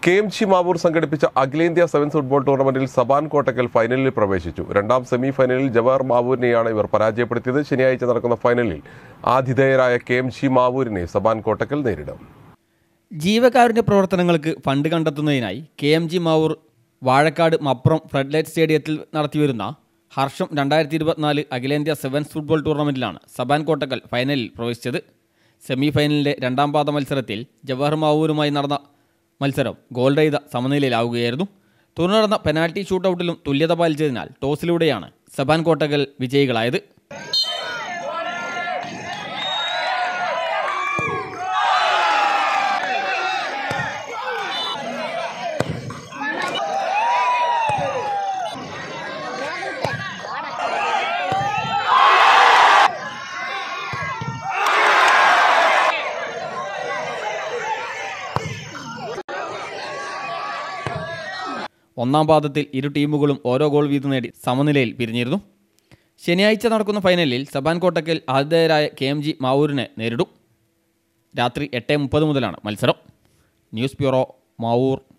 KMG Mavoor സംഘടിപ്പിച്ച അഖിലേന്ത്യാ sevens football ടൂർണമെന്റിൽ സബാൻ കോട്ടക്കൽ ഫൈനലിൽ പ്രവേശിച്ചു. രണ്ടാം സെമി ഫൈനലിൽ ജവഹർ മാവൂരിനെയാണ് ഇവർ പരാജയപ്പെടുത്തിയത്. ശനിയാഴ്ച നടക്കുന്ന ഫൈനലിൽ ആതിഥേയരായ KMG മാവൂരിനെ സബാൻ കോട്ടക്കൽ നേരിടും. ജീവകാരുണ്യ പ്രവർത്തനങ്ങൾക്ക് ഫണ്ട് കണ്ടെത്തുന്നതിനായി KMG മാവൂർ വാഴക്കാട് മപ്രം ഫ്ലഡ്ലൈറ്റ് സ്റ്റേഡിയത്തിൽ നടത്തിവരുന്ന ഹർഷം 2024 അഖിലേന്ത്യാ സെവൻസ് ഫുട്ബോൾ ടൂർണമെന്റിലാണ് സബാൻ കോട്ടക്കൽ ഫൈനലിൽ പ്രവേശിച്ചത്. സെമി ഫൈനലിലെ രണ്ടാം പാദ മത്സരത്തിൽ ജവഹർ മാവൂരുമായി നടന്ന മത്സരം ഗോൾ രഹിത സമനിലയിലാവുകയായിരുന്നു. തുടർന്ന് നടന്ന പെനാൽറ്റി ഷൂട്ടൌട്ടിലും തുല്യത പാലിച്ചതിനാൽ ടോസിലൂടെയാണ് സബാൻ കോട്ടക്കൽ വിജയികളായത്. ഒന്നാം പാദത്തിൽ ഇരു ടീമുകളും ഓരോ ഗോൾ വീതം നേടി സമനിലയിൽ പിരിഞ്ഞിരുന്നു. ശനിയാഴ്ച നടക്കുന്ന ഫൈനലിൽ സബാൻ കോട്ടക്കൽ ആതിഥേയരായ KMG മാവൂരിനെ നേരിടും. രാത്രി 8:30 മുതലാണ് മത്സരം. News bureau, Mavoor.